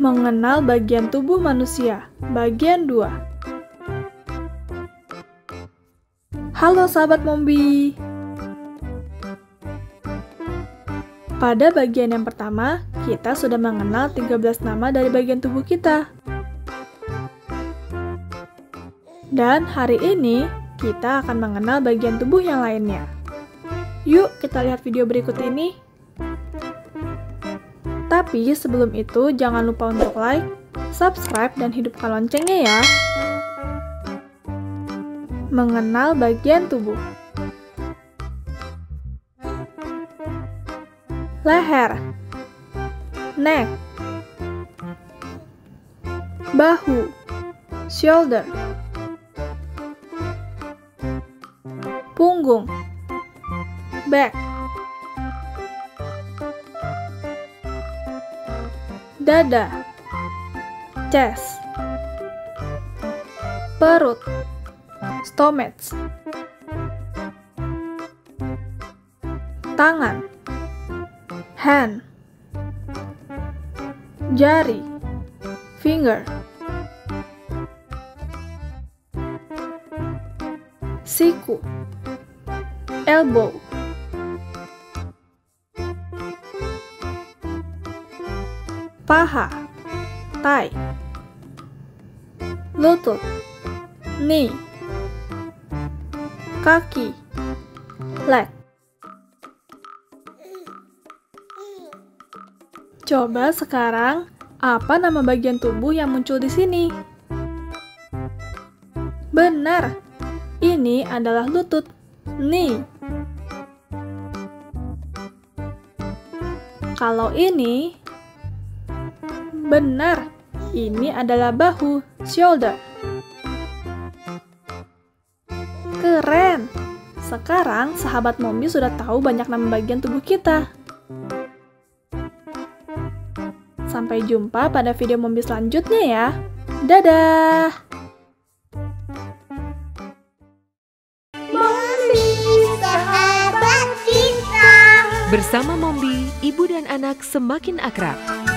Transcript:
Mengenal bagian tubuh manusia, bagian 2. Halo sahabat Mombi. Pada bagian yang pertama, kita sudah mengenal 13 nama dari bagian tubuh kita. Dan hari ini, kita akan mengenal bagian tubuh yang lainnya. Yuk, kita lihat video berikut ini. Tapi sebelum itu, jangan lupa untuk like, subscribe, dan hidupkan loncengnya ya. Mengenal bagian tubuh. Leher, neck, bahu, shoulder, punggung, back, dada, chest, perut, stomach, tangan, hand, jari, finger, siku, elbow, paha, thigh, lutut, knee, kaki, leg. Coba sekarang, apa nama bagian tubuh yang muncul di sini? Benar, ini adalah lutut, knee. Kalau ini, benar, ini adalah bahu, shoulder. Keren! Sekarang, sahabat Mombi sudah tahu banyak nama bagian tubuh kita. Sampai jumpa pada video Mombi selanjutnya ya. Dadah! Mombi, sahabat kita. Bersama Mombi, ibu dan anak semakin akrab.